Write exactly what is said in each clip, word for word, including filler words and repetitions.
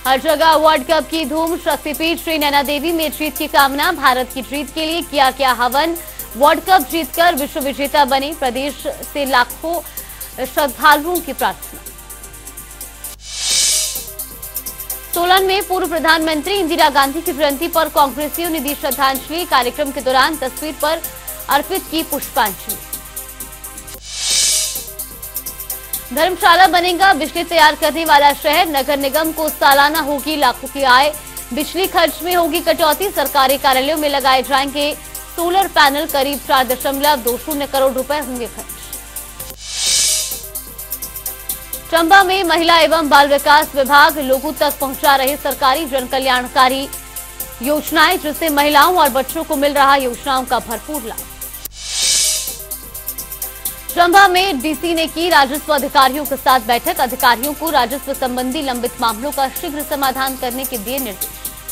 हर जगह world cup की धूम। शक्तिपीठ श्री नैना देवी में जीत की कामना। भारत की जीत के लिए किया क्या हवन। वर्ल्ड कप जीतकर विश्व विजेता बने। प्रदेश से लाखों श्रद्धालुओं की प्रार्थना। सोलन में पूर्व प्रधानमंत्री इंदिरा गांधी की जयंती पर कांग्रेसियों ने दी श्रद्धांजलि। कार्यक्रम के दौरान तस्वीर पर अर्पित की पुष्पांजलि। धर्मशाला बनेगा बिजली तैयार करने वाला शहर। नगर निगम को सालाना होगी लाखों की आय। बिजली खर्च में होगी कटौती। सरकारी कार्यालयों में लगाए जाएंगे सोलर पैनल। करीब चार दशमलव दो शून्य करोड़ रुपए होंगे खर्च। चंबा में महिला एवं बाल विकास विभाग लोगों तक पहुंचा रहे सरकारी जन कल्याणकारी योजनाएं, जिससे महिलाओं और बच्चों को मिल रहा योजनाओं का भरपूर लाभ। चंबा में डीसी ने की राजस्व अधिकारियों के साथ बैठक। अधिकारियों को राजस्व संबंधी लंबित मामलों का शीघ्र समाधान करने के दिए निर्देश।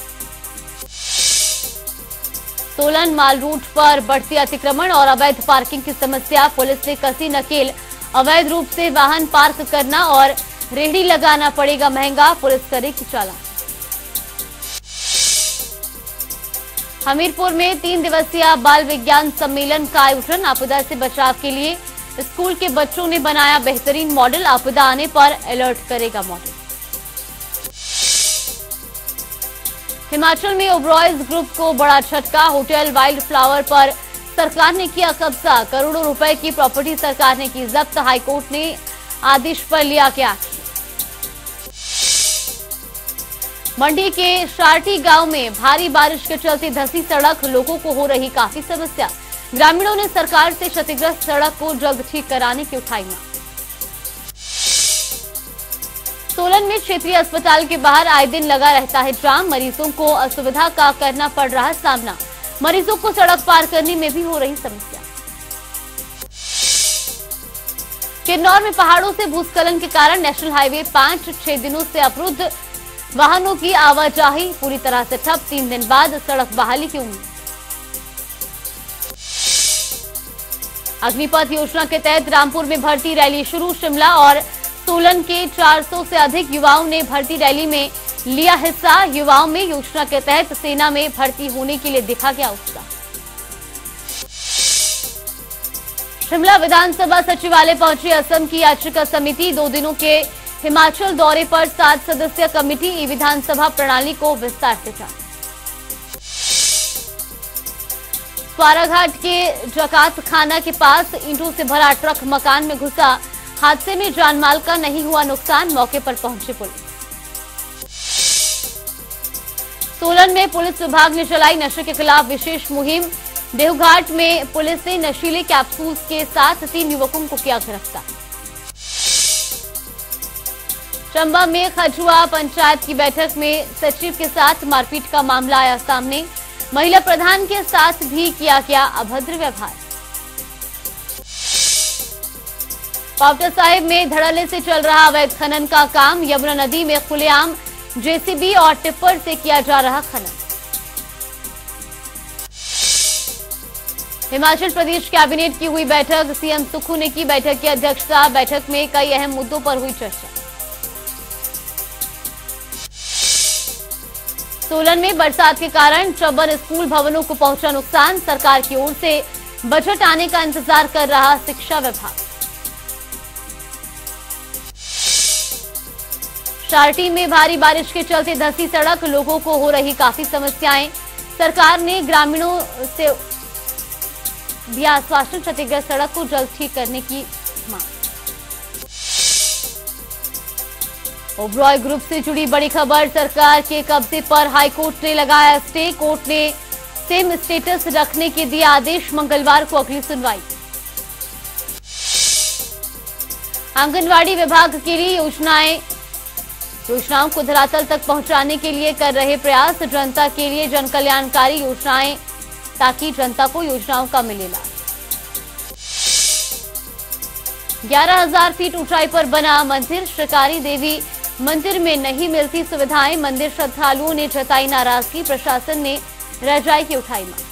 सोलन माल रूट पर बढ़ती अतिक्रमण और अवैध पार्किंग की समस्या। पुलिस ने कसी नकेल। अवैध रूप से वाहन पार्क करना और रेहड़ी लगाना पड़ेगा महंगा। पुलिस करेगी चालान। हमीरपुर में तीन दिवसीय बाल विज्ञान सम्मेलन का आयोजन। आपदा से बचाव के लिए स्कूल के बच्चों ने बनाया बेहतरीन मॉडल। आपदा आने पर अलर्ट करेगा मॉडल। हिमाचल में ओबरॉयज ग्रुप को बड़ा झटका। होटल वाइल्ड फ्लावर पर सरकार ने किया कब्जा। करोड़ों रुपए की प्रॉपर्टी सरकार ने की जब्त। हाईकोर्ट ने आदेश पर लिया क्या। मंडी के शार्टी गांव में भारी बारिश के चलते धंसी सड़क। लोगों को हो रही काफी समस्या। ग्रामीणों ने सरकार से क्षतिग्रस्त सड़क को जल्द ठीक कराने की उठाई मांग। सोलन में क्षेत्रीय अस्पताल के बाहर आए दिन लगा रहता है जाम। मरीजों को असुविधा का करना पड़ रहा है सामना। मरीजों को सड़क पार करने में भी हो रही समस्या। किन्नौर में पहाड़ों से भूस्खलन के कारण नेशनल हाईवे पांच छह दिनों से अवरुद्ध। वाहनों की आवाजाही पूरी तरह से ठप। तीन दिन बाद सड़क बहाली की उम्मीद। अग्निपथ योजना के तहत रामपुर में भर्ती रैली शुरू। शिमला और सोलन के चार सौ से अधिक युवाओं ने भर्ती रैली में लिया हिस्सा। युवाओं में योजना के तहत सेना में भर्ती होने के लिए दिखा गया उत्साह। शिमला विधानसभा सचिवालय पहुंची असम की याचिका समिति। दो दिनों के हिमाचल दौरे पर सात सदस्यीय कमेटी ई विधानसभा प्रणाली को विस्तार से जांच। स्वाराघाट के जकात खाना के पास ईंटों से भरा ट्रक मकान में घुसा। हादसे में जानमाल का नहीं हुआ नुकसान। मौके पर पहुंची पुलिस। सोलन में पुलिस विभाग ने चलाई नशे के खिलाफ विशेष मुहिम। देवघाट में पुलिस ने नशीले कैप्सूल्स के साथ तीन युवकों को किया गिरफ्तार। चंबा में खजुआ पंचायत की बैठक में सचिव के साथ मारपीट का मामला आया सामने। महिला प्रधान के साथ भी किया गया अभद्र व्यवहार। पावटा साहिब में धड़ल्ले से चल रहा अवैध खनन का काम। यमुना नदी में खुलेआम जेसीबी और टिप्पर से किया जा रहा खनन। हिमाचल प्रदेश कैबिनेट की हुई बैठक। सीएम सुक्खू ने की बैठक की अध्यक्षता। बैठक में कई अहम मुद्दों पर हुई चर्चा। सोलन में बरसात के कारण चौबन स्कूल भवनों को पहुंचा नुकसान। सरकार की ओर से बजट आने का इंतजार कर रहा शिक्षा विभाग। शार्टी में भारी बारिश के चलते धंसी सड़क। लोगों को हो रही काफी समस्याएं। सरकार ने ग्रामीणों से दिया आश्वासन। क्षतिग्रस्त सड़क को जल्द ठीक करने की मांग। ओबरॉय ग्रुप से जुड़ी बड़ी खबर। सरकार के कब्जे पर हाईकोर्ट ने लगाया स्टे। कोर्ट ने सेम स्टेटस रखने के दिया आदेश। मंगलवार को अगली सुनवाई। आंगनवाड़ी विभाग के लिए योजनाएं योजनाओं को धरातल तक पहुंचाने के लिए कर रहे प्रयास। जनता के लिए जन कल्याणकारी योजनाएं ताकि जनता को योजनाओं का मिले लाभ। ग्यारह हजार फीट ऊंचाई पर बना मंदिर। श्रीकारी देवी मंदिर में नहीं मिलती सुविधाएं। मंदिर श्रद्धालुओं ने जताई नाराजगी। प्रशासन ने रजाई की उठाई मांग।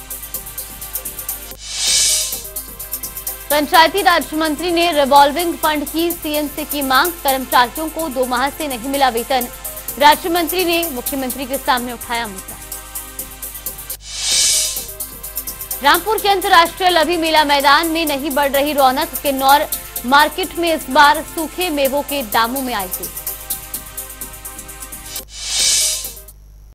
पंचायती राज मंत्री ने रिवॉल्विंग फंड की सीएम से की मांग। कर्मचारियों को दो माह से नहीं मिला वेतन। राज्य मंत्री ने मुख्यमंत्री के सामने उठाया मुद्दा। रामपुर के अंतर्राष्ट्रीय लवी मेला मैदान में नहीं बढ़ रही रौनक। किन्नौर मार्केट में इस बार सूखे मेवों के दामों में आई थी।